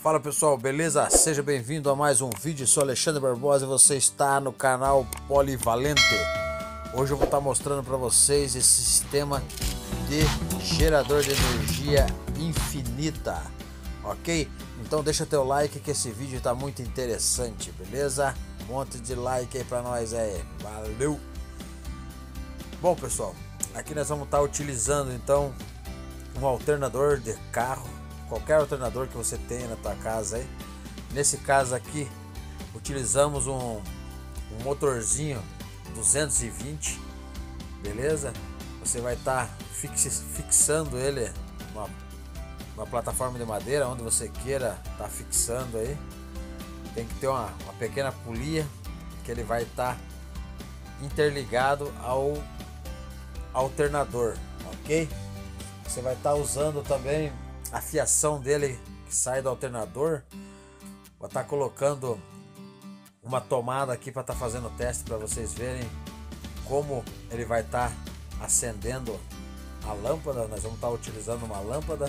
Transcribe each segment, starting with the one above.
Fala pessoal, beleza? Seja bem-vindo a mais um vídeo. Eu sou Alexandre Barbosa e você está no canal Polivalente. Hoje eu vou estar mostrando para vocês esse sistema de gerador de energia infinita, ok? Então deixa teu like que esse vídeo está muito interessante, beleza? Um monte de like aí para nós aí, valeu! Bom pessoal, aqui nós vamos estar utilizando então um alternador de carro, qualquer alternador que você tenha na tua casa aí. Nesse caso aqui utilizamos um motorzinho 220, beleza? Você vai estar fixando ele numa plataforma de madeira onde você queira estar fixando aí. Tem que ter uma pequena polia que ele vai estar interligado ao alternador, ok? Você vai estar usando também a fiação dele que sai do alternador. Vou estar colocando uma tomada aqui para estar fazendo o teste para vocês verem como ele vai estar acendendo a lâmpada. Nós vamos estar utilizando uma lâmpada.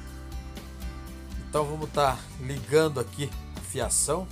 Então vamos estar ligando aqui a fiação.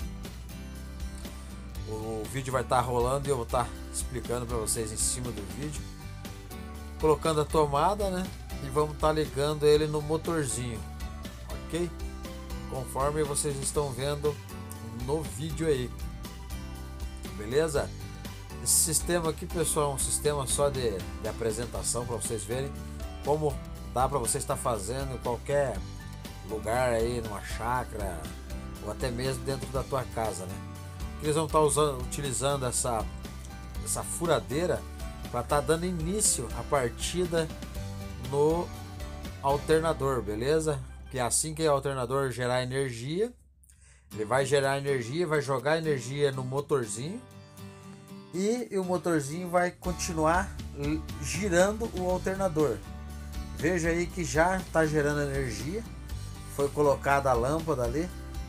O vídeo vai estar rolando e eu vou estar explicando para vocês em cima do vídeo. Colocando a tomada, né? E vamos estar ligando ele no motorzinho, ok? Conforme vocês estão vendo no vídeo aí, beleza? Esse sistema aqui, pessoal, é um sistema só de apresentação para vocês verem como dá para você estar fazendo em qualquer lugar aí, numa chácara ou até mesmo dentro da tua casa, né? Eles vão estar utilizando essa furadeira para estar dando início à partida no alternador, beleza? Que assim que o alternador gerar energia, ele vai gerar energia, vai jogar energia no motorzinho e o motorzinho vai continuar girando o alternador. Veja aí que já está gerando energia, foi colocada a lâmpada ali.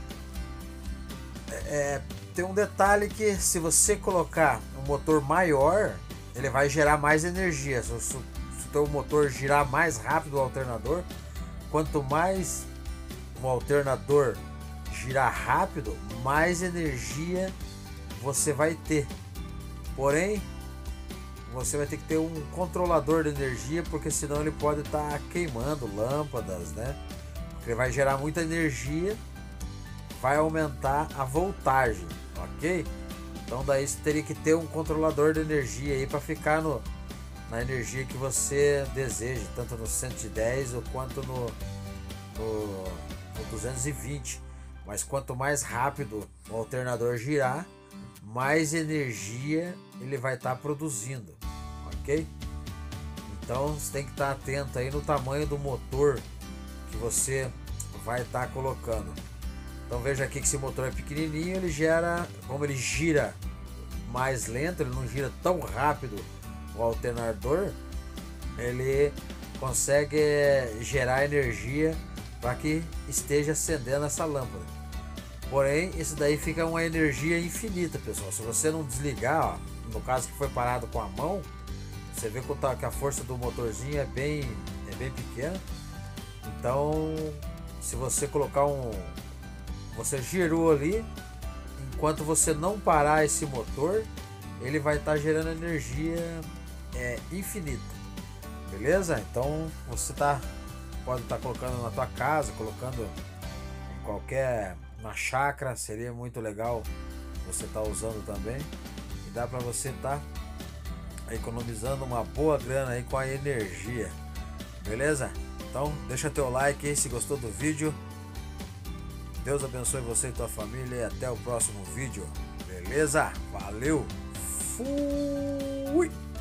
Tem um detalhe que se você colocar um motor maior, ele vai gerar mais energia. Se o motor girar mais rápido o alternador, quanto mais o alternador girar rápido, mais energia você vai ter. Porém, você vai ter que ter um controlador de energia, porque senão ele pode estar queimando lâmpadas, né? Ele vai gerar muita energia, vai aumentar a voltagem, ok? Então daí você teria que ter um controlador de energia aí para ficar na energia que você deseja, tanto no 110 ou quanto no 220. Mas quanto mais rápido o alternador girar, mais energia ele vai estar produzindo, ok? Então você tem que estar atento aí no tamanho do motor que você vai estar colocando. Então veja aqui que esse motor é pequenininho, ele gera, como ele gira mais lento, ele não gira tão rápido o alternador, ele consegue gerar energia para que esteja acendendo essa lâmpada. Porém, isso daí fica uma energia infinita, pessoal. Se você não desligar, ó, no caso que foi parado com a mão, você vê que a força do motorzinho é bem pequena. Então, se você colocar você girou ali, enquanto você não parar esse motor, ele vai estar gerando energia infinita, beleza? Então você pode estar colocando na tua casa, colocando na chácara, seria muito legal você estar usando também, e dá para você estar economizando uma boa grana aí com a energia, beleza? Então deixa teu like aí se gostou do vídeo. Deus abençoe você e tua família e até o próximo vídeo, beleza? Valeu, fui!